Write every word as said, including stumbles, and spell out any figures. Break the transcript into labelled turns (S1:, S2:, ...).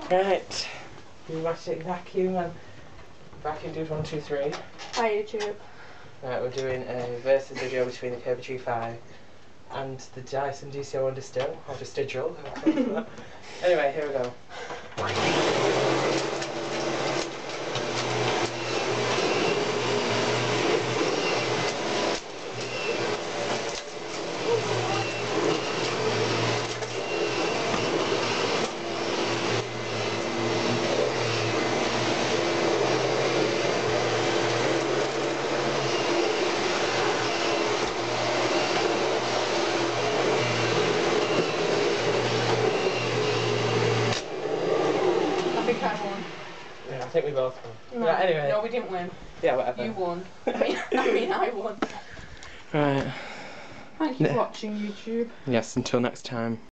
S1: Right, pneumatic vacuum and vacuum dude one two three.
S2: Hi YouTube.
S1: Right, we're doing a versus video between the Kirby G five and the Dyson D C zero one Destijl, or Destijl. Anyway, here we go.
S2: I think I won.
S1: Yeah, I think we both won.
S2: No,
S1: Right, anyway.
S2: no, we didn't win.
S1: Yeah, whatever.
S2: You won. I mean, I mean, I won.
S1: Right.
S2: Thank you for watching YouTube.
S1: Yes, until next time.